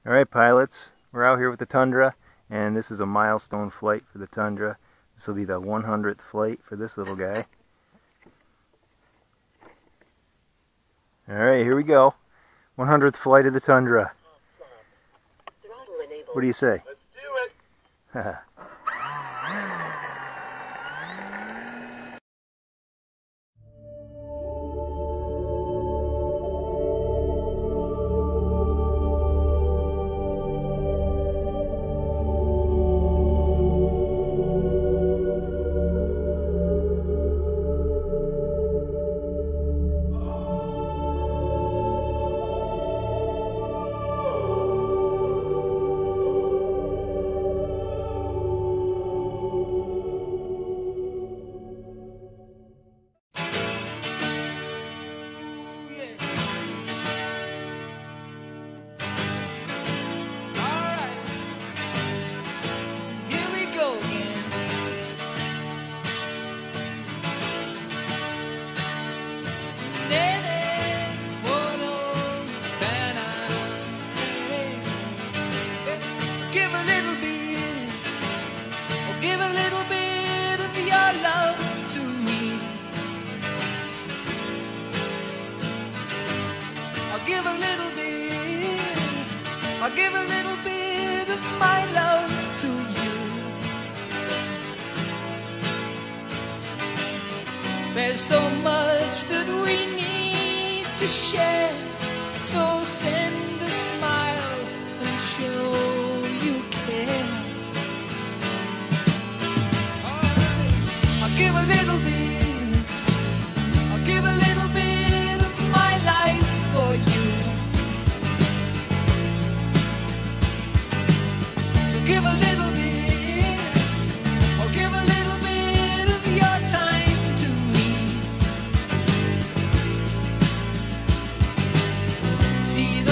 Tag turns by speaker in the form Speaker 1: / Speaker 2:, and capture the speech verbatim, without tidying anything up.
Speaker 1: Alright pilots, we're out here with the Tundra, and this is a milestone flight for the Tundra. This will be the one hundredth flight for this little guy. Alright, here we go. one hundredth flight of the Tundra. What do you say?
Speaker 2: Let's do it!
Speaker 3: Give a little bit of your love to me. I'll give a little bit, I'll give a little bit of my love to you. There's so much that we need to share, so send a smile and show you care. I'll give a little bit, I'll give a little bit of my life for you. So give a little bit, or give a little bit of your time to me. See the